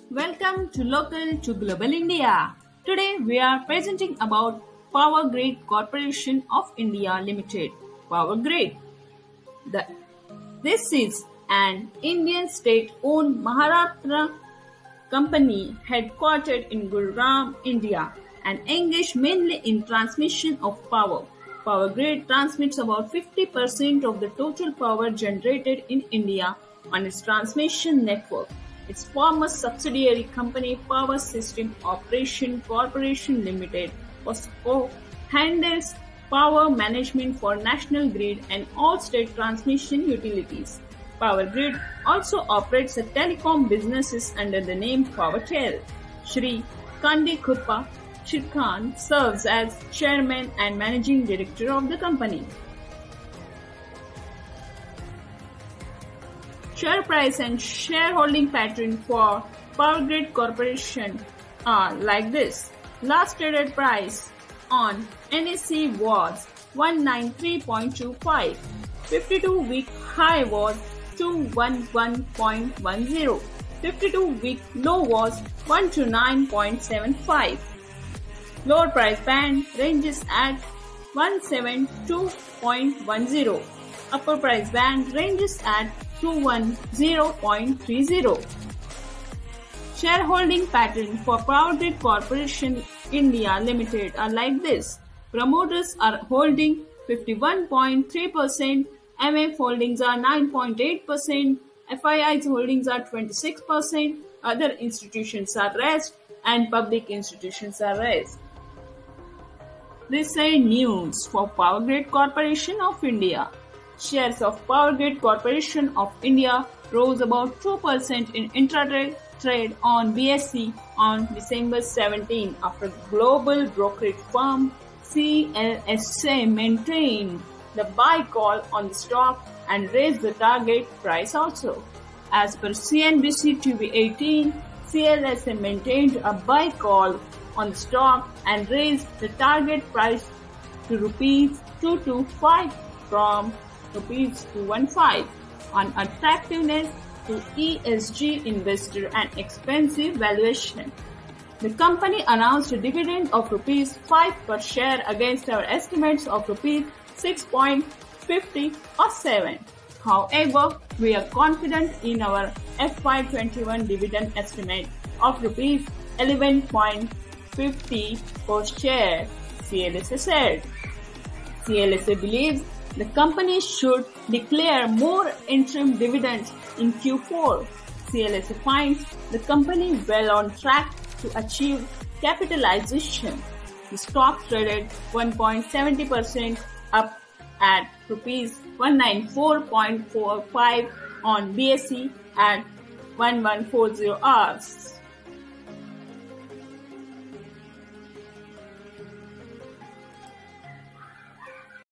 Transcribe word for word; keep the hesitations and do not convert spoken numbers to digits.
Welcome to Local to Global India. Today we are presenting about Power Grid Corporation of India Limited. Power Grid. The, this is an Indian state-owned Maharashtra company headquartered in Gurugram, India, and engaged mainly in transmission of power. Power Grid transmits about fifty percent of the total power generated in India on its transmission network. Its former subsidiary company Power System Operation Corporation Limited POSCO handles power management for National Grid and all state transmission utilities. Power Grid also operates a telecom businesses under the name PowerTel. Shri Kandi Khurpa Shirkhan serves as chairman and managing director of the company. Share price and shareholding pattern for Power Grid Corporation are like this. Last traded price on N S E was one ninety-three point two five. fifty-two week high was two eleven point one zero. fifty-two week low was one twenty-nine point seven five. Lower price band ranges at one seventy-two point one zero. Upper price band ranges at two ten point three zero. Shareholding pattern for Power Grid Corporation India Limited are like this. Promoters are holding fifty-one point three percent, M F holdings are nine point eight percent, F I I's holdings are twenty-six percent, other institutions are rest, and public institutions are rest. This is news for Power Grid Corporation of India. Shares of Power Grid Corporation of India rose about two percent in intraday trade on B S E on December seventeenth after global brokerage firm C L S A maintained the buy call on the stock and raised the target price also. As per C N B C T V eighteen, C L S A maintained a buy call on the stock and raised the target price to rupees two twenty-five from rupees two fifteen on attractiveness to E S G investor and expensive valuation. The company announced a dividend of rupees five per share against our estimates of rupees six point five zero or seven. However, we are confident in our F Y twenty-one dividend estimate of rupees eleven point five zero per share, C L S A said. C L S A believes the company should declare more interim dividends in Q four. C L S A finds the company well on track to achieve capitalization. The stock traded one point seven zero percent up at rupees one ninety-four point four five on B S E at eleven forty hours.